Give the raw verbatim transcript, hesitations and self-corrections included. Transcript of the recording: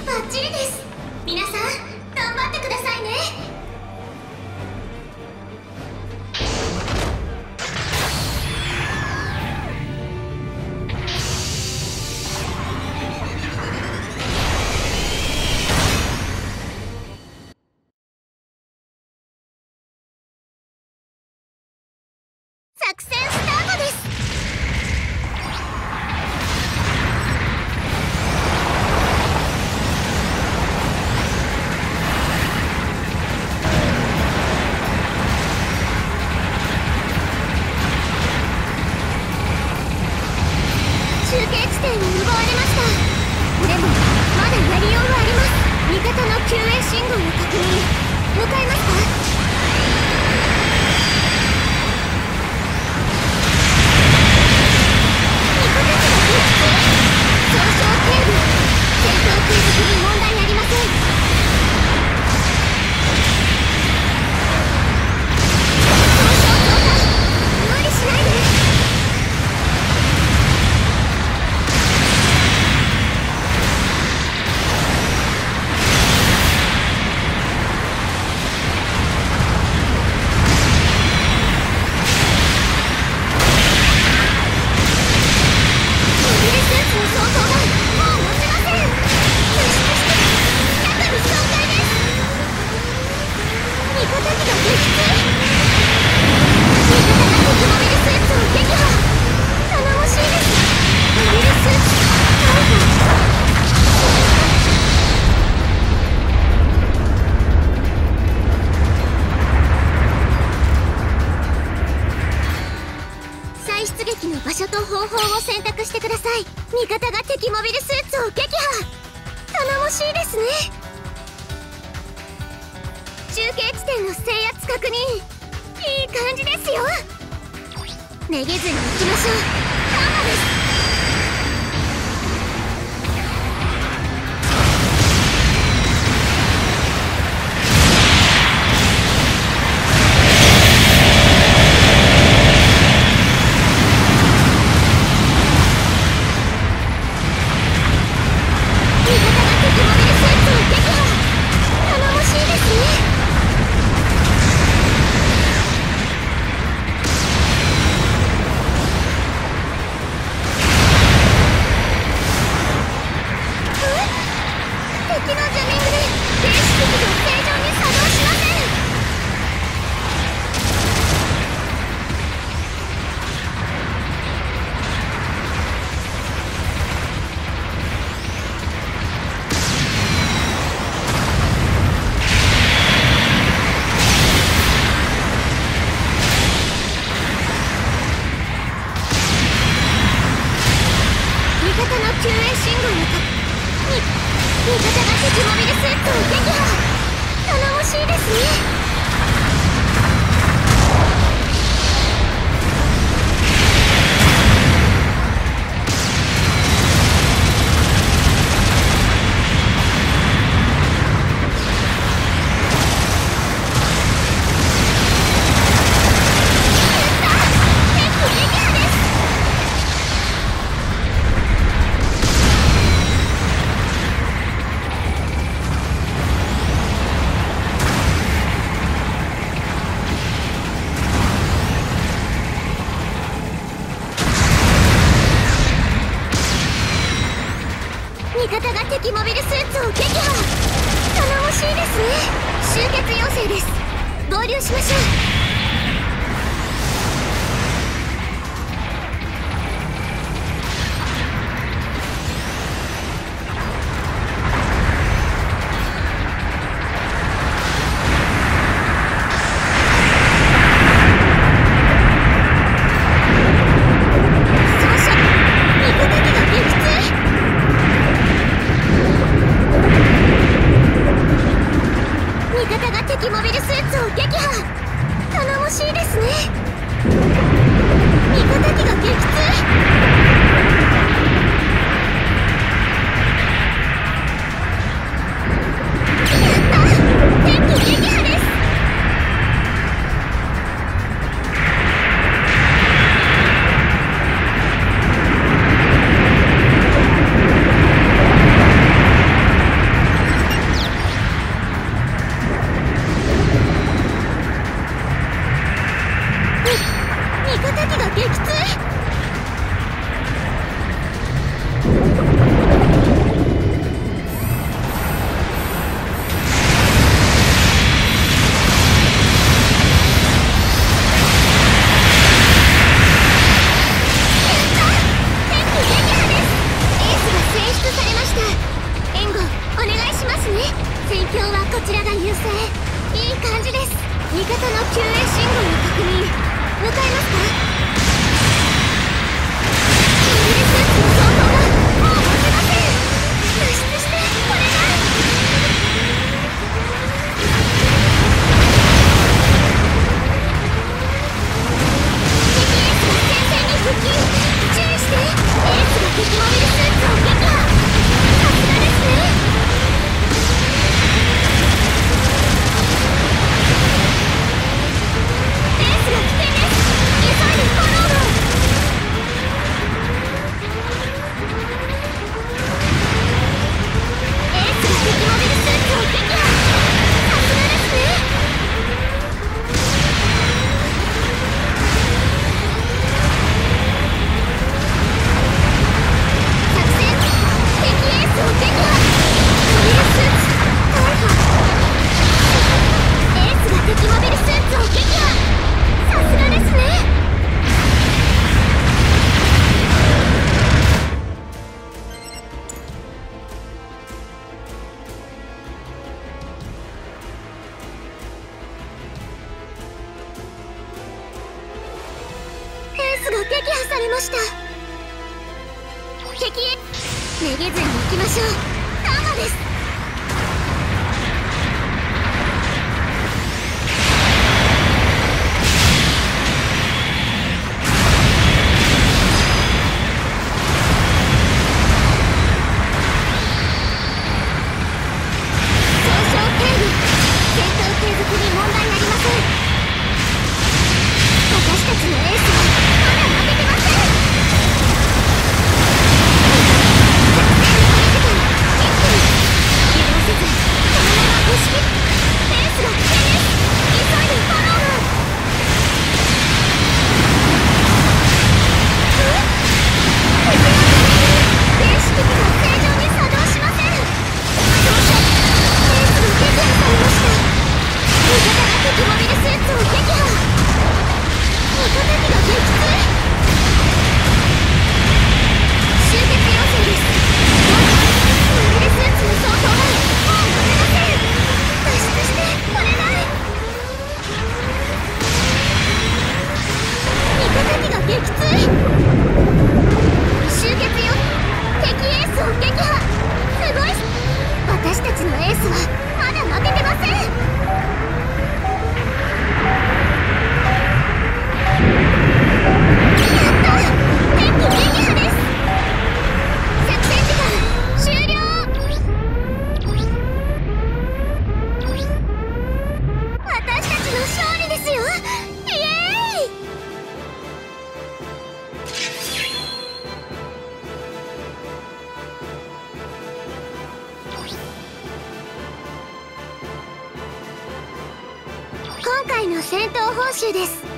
バッチリです。皆さん頑張ってくださいね。作戦スタートです。中継地点を奪われました。でもまだやりようはあります。味方の救援信号を確認。向かいますか？出撃の場所と方法を選択してください。味方が敵モビルスーツを撃破。頼もしいですね。中継地点の制圧確認。いい感じですよ。めげずに行きましょう。カンマです。救援信号のかに味方が敵モビルスーツを撃破。頼もしいですね。味方が敵モビルスーツを撃破。頼もしいですね。集結要請です。合流しましょう。敵モビルスーツを撃破。 ました。敵へめげずに行きましょう。ターマです。今回の戦闘報酬です。